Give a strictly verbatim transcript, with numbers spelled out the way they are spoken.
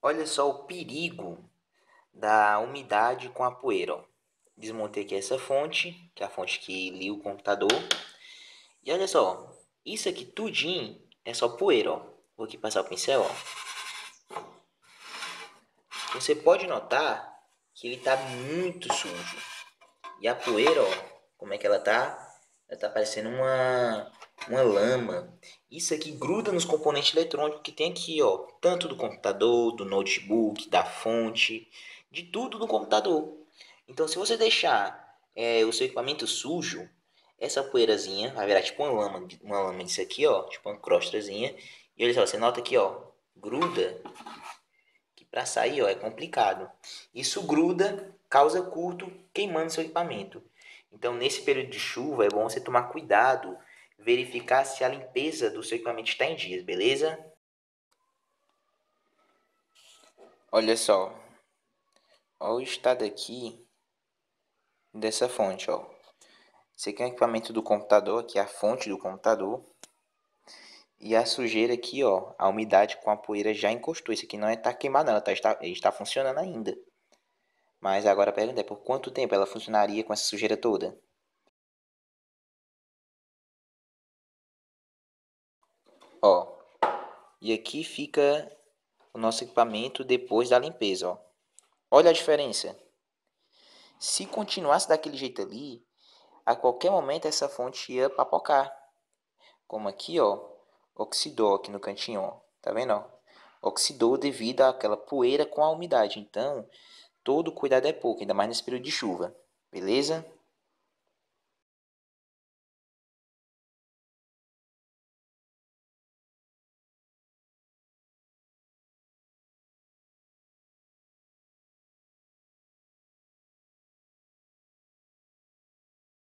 Olha só o perigo da umidade com a poeira, ó. Desmontei aqui essa fonte, que é a fonte que liga o computador. E olha só, isso aqui tudinho é só poeira, ó. Vou aqui passar o pincel, ó. Você pode notar que ele tá muito sujo. E a poeira, ó, como é que ela tá? Ela tá parecendo uma, uma lama. Isso aqui gruda nos componentes eletrônicos que tem aqui, ó. Tanto do computador, do notebook, da fonte, de tudo do computador. Então, se você deixar é, o seu equipamento sujo, essa poeirazinha vai virar tipo uma lama, uma lama disso aqui, ó. Tipo uma crostazinha. E olha só, você nota aqui, ó. Gruda, que para sair, ó, é complicado. Isso gruda, causa curto, queimando seu equipamento. Então, nesse período de chuva, é bom você tomar cuidado, verificar se a limpeza do seu equipamento está em dias, beleza? Olha só, olha o estado aqui dessa fonte, ó. Esse aqui é o equipamento do computador, aqui é a fonte do computador. E a sujeira aqui, ó, a umidade com a poeira já encostou. Isso aqui não é tá queimado, não, ela tá, está, está funcionando ainda. Mas agora a pergunta é por quanto tempo ela funcionaria com essa sujeira toda? Ó, e aqui fica o nosso equipamento depois da limpeza, ó. Olha a diferença. Se continuasse daquele jeito ali, a qualquer momento essa fonte ia papocar. Como aqui, ó, oxidou aqui no cantinho, ó. Tá vendo, ó? Oxidou devido àquela poeira com a umidade. Então, todo cuidado é pouco, ainda mais nesse período de chuva. Beleza?